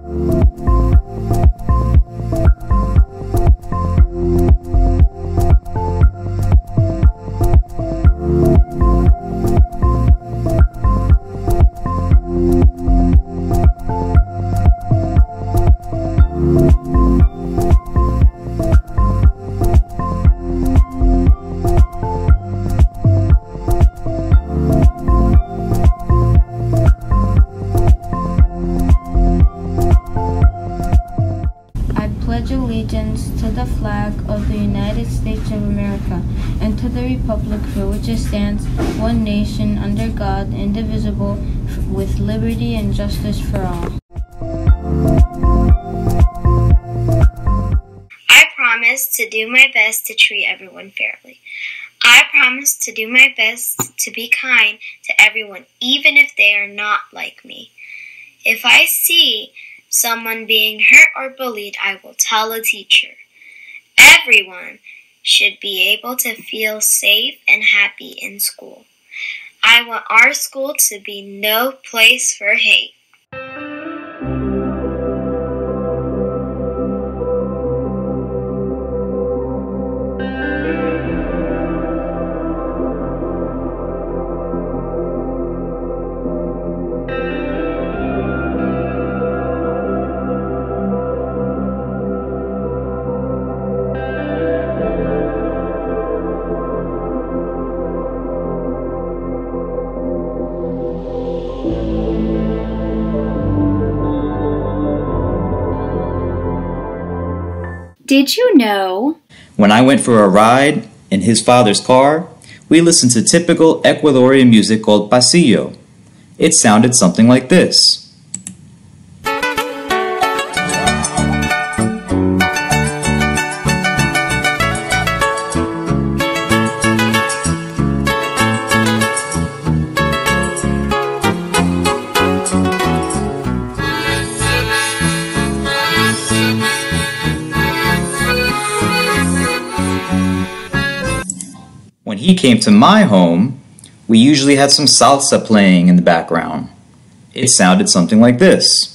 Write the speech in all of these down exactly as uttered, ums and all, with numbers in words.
Allegiance to the flag of the United States of America and to the republic for which it stands, one nation, under God, indivisible, with liberty and justice for all. I promise to do my best to treat everyone fairly. I promise to do my best to be kind to everyone, even if they are not like me. If I see someone being hurt or bullied, I will tell a teacher. Everyone should be able to feel safe and happy in school. I want our school to be no place for hate. Did you know? When I went for a ride in his father's car, we listened to typical Ecuadorian music called pasillo. It sounded something like this. When he came to my home, we usually had some salsa playing in the background. It sounded something like this.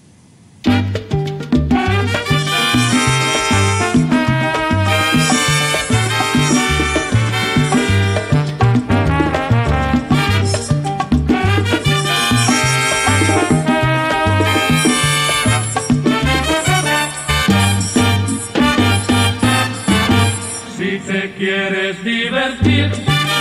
Si te quieres divertir.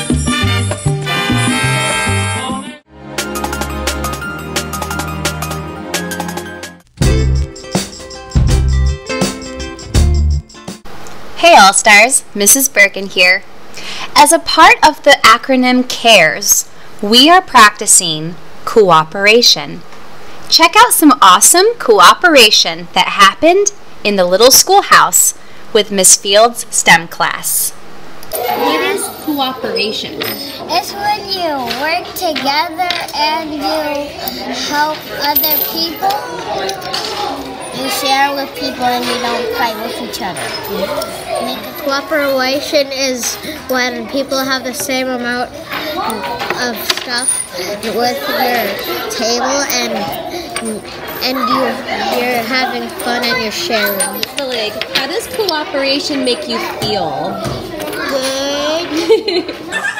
Hey All-Stars, Missus Birkin here. As a part of the acronym CARES, we are practicing cooperation. Check out some awesome cooperation that happened in the little schoolhouse with Miss Field's STEM class. What is cooperation? It's when you work together and you help other people. You share with people and you don't fight with each other. Cooperation is when people have the same amount of stuff with your table and and you you're having fun and you're sharing. So like, how does cooperation make you feel? Good.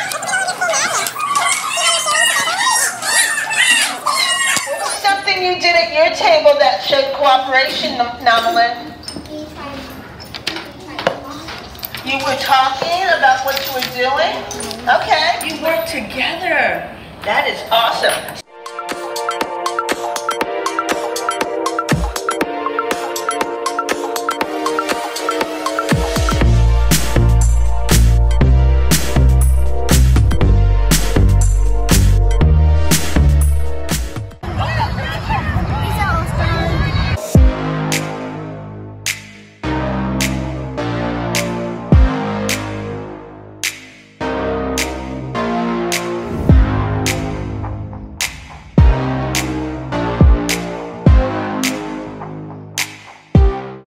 Something you did at your table that showed cooperation, Nomalyn. You were talking about what you were doing? Okay. You worked together. That is awesome.